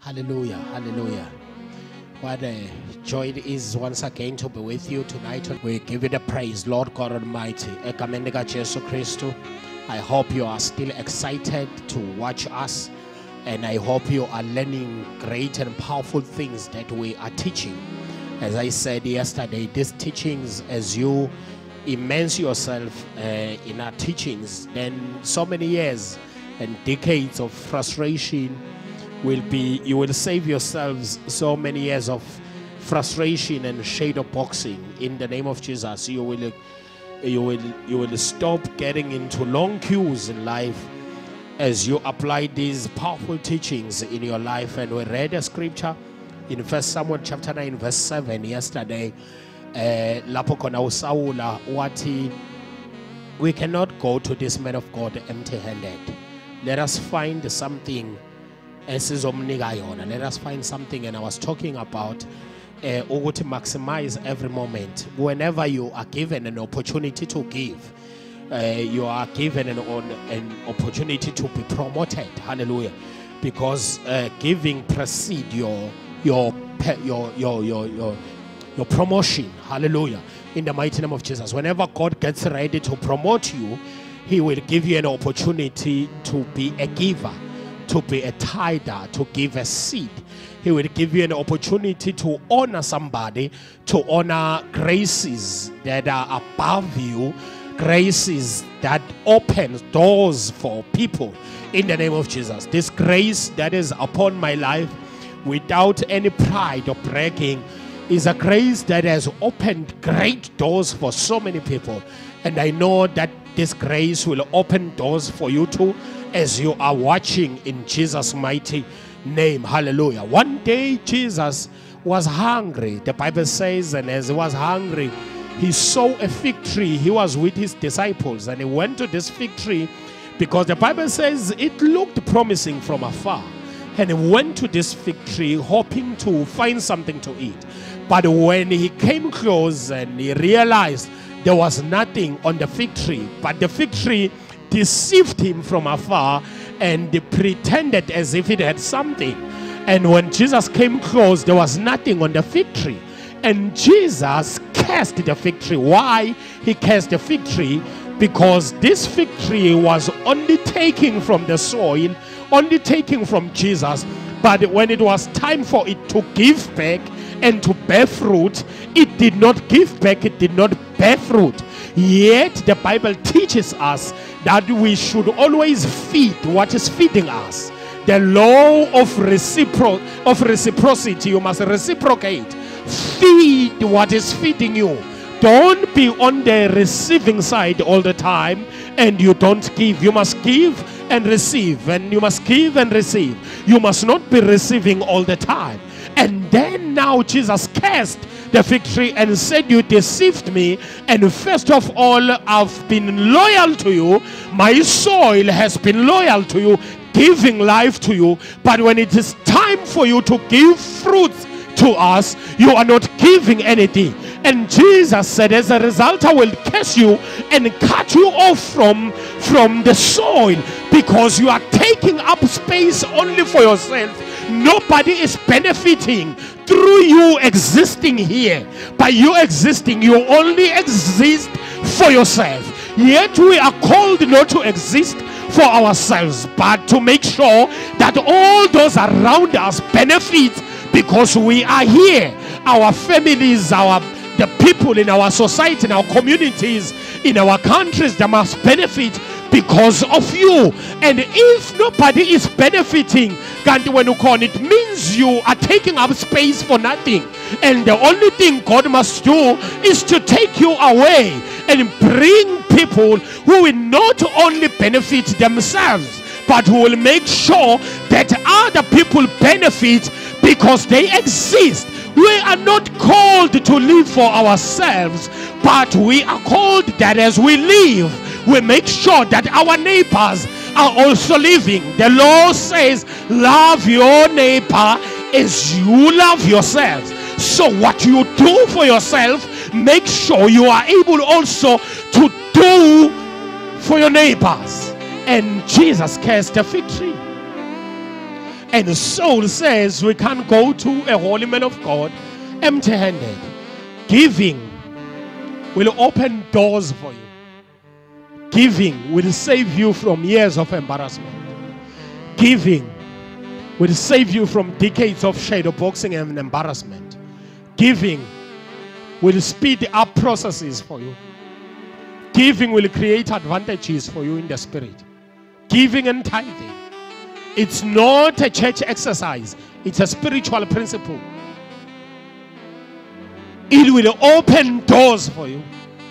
Hallelujah, hallelujah. What a joy it is once again to be with you tonight. We give you the praise, Lord God Almighty. Ekamendeka Jesu Christu. I hope you are still excited to watch us, and I hope you are learning great and powerful things that we are teaching. As I said yesterday, these teachings, as you immerse yourself in our teachings, then so many years and decades of frustration you will save yourselves so many years of frustration and shadow boxing in the name of Jesus. You will stop getting into long queues in life as you apply these powerful teachings in your life. And we read a scripture in 1 Samuel chapter 9 verse 7 yesterday. Lapho khona uSawula wathi, we cannot go to this man of God empty-handed. Let us find something. Let us find something. And I was talking about to maximize every moment. Whenever you are given an opportunity to give, you are given an opportunity to be promoted. Hallelujah. Because giving precedes your promotion. Hallelujah. In the mighty name of Jesus. Whenever God gets ready to promote you, He will give you an opportunity to be a giver, to be a tither, to give a seed. He will give you an opportunity to honor somebody, to honor graces that are above you, graces that open doors for people in the name of Jesus. This grace that is upon my life, without any pride or bragging, is a grace that has opened great doors for so many people. And I know that this grace will open doors for you too, as you are watching in Jesus' mighty name. Hallelujah. One day Jesus was hungry. The Bible says, and as he was hungry, he saw a fig tree. He was with his disciples, and he went to this fig tree because the Bible says it looked promising from afar. And he went to this fig tree hoping to find something to eat. But when he came close and he realized there was nothing on the fig tree, but the fig tree deceived him from afar and pretended as if it had something. And when Jesus came close, there was nothing on the fig tree. And Jesus cursed the fig tree. Why he cursed the fig tree? Because this fig tree was only taking from the soil, only taking from Jesus. But when it was time for it to give back and to bear fruit, it did not give back, it did not bear fruit. Yet the Bible teaches us that we should always feed what is feeding us. The law of reciprocity, you must reciprocate. Feed what is feeding you. Don't be on the receiving side all the time and you don't give. You must give and receive, and you must give and receive. You must not be receiving all the time. And then now Jesus cursed the fig tree and said, you deceived me, and first of all, I've been loyal to you. My soil has been loyal to you, giving life to you. But when it is time for you to give fruits to us, you are not giving anything. And Jesus said, as a result, I will curse you and cut you off from the soil, because you are taking up space only for yourself. Nobody is benefiting through you existing here. By you existing, you only exist for yourself. Yet we are called not to exist for ourselves, but to make sure that all those around us benefit, because we are here. Our families, the people in our society, in our communities, in our countries, they must benefit because of you. And if nobody is benefiting, it means you are taking up space for nothing. And the only thing God must do is to take you away and bring people who will not only benefit themselves, but who will make sure that other people benefit because they exist. We are not called to live for ourselves, but we are called that as we live, we make sure that our neighbors are also living. The law says, love your neighbor as you love yourself. So what you do for yourself, make sure you are able also to do for your neighbors. And Jesus cursed the fig tree. And Saul says we can't go to a holy man of God empty-handed. Giving will open doors for you. Giving will save you from years of embarrassment. Giving will save you from decades of shadow boxing and embarrassment. Giving will speed up processes for you. Giving will create advantages for you in the spirit. Giving and tithing. It's not a church exercise. It's a spiritual principle. It will open doors for you.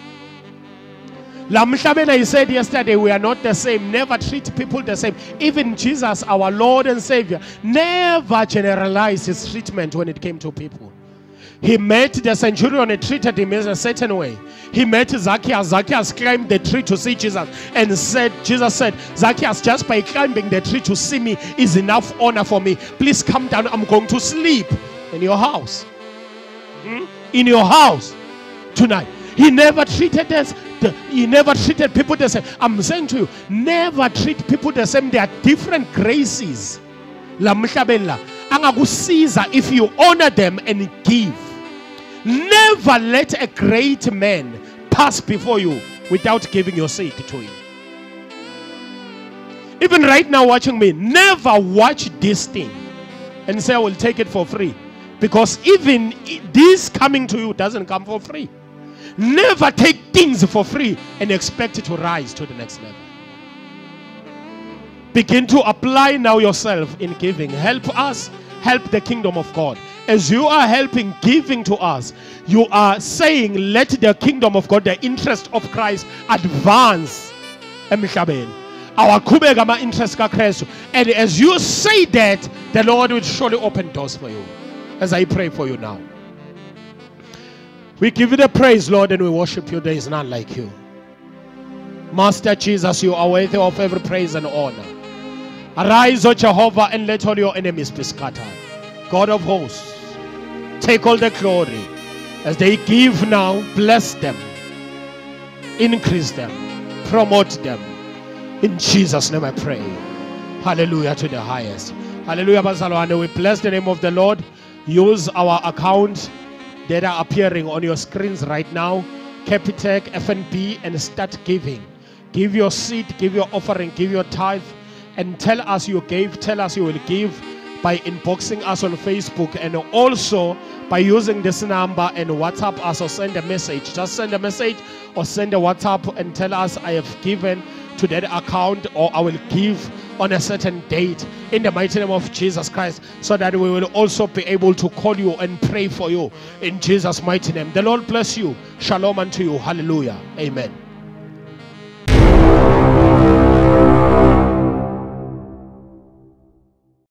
I said yesterday, we are not the same. Never treat people the same. Even Jesus, our Lord and Savior, never generalized his treatment when it came to people. He met the centurion and treated him in a certain way. He met Zacchaeus. Zacchaeus climbed the tree to see Jesus and Jesus said, Zacchaeus, just by climbing the tree to see me is enough honor for me. Please come down. I'm going to sleep in your house. In your house tonight. He never treated us. He never treated people the same. I'm saying to you, never treat people the same. There are different graces. If you honor them and give. Never let a great man pass before you without giving your seed to him. Even right now watching me, never watch this thing and say I will take it for free. Because even this coming to you doesn't come for free. Never take things for free and expect it to rise to the next level. Begin to apply now yourself in giving. Help us, help the kingdom of God. As you are helping giving to us, you are saying, let the kingdom of God, the interest of Christ, advance. Our interest ka Christ. And as you say that, the Lord will surely open doors for you. As I pray for you now. We give you the praise, Lord, and we worship you. There is none like you. Master Jesus, you are worthy of every praise and honor. Arise, O Jehovah, and let all your enemies be scattered. God of hosts, take all the glory. As they give now, bless them, increase them, promote them. In Jesus' name I pray. Hallelujah to the highest. Hallelujah, Bazalwane. We bless the name of the Lord. Use our account that are appearing on your screens right now. Capitec, FNB, and start giving. Give your seed, give your offering, give your tithe, and tell us you gave. Tell us you will give by inboxing us on Facebook, and also by using this number and WhatsApp us or send a message. Just send a message or send a WhatsApp and tell us I have given to that account, or I will give on a certain date in the mighty name of Jesus Christ, so that we will also be able to call you and pray for you in Jesus' mighty name. The Lord bless you. Shalom unto you. Hallelujah. Amen.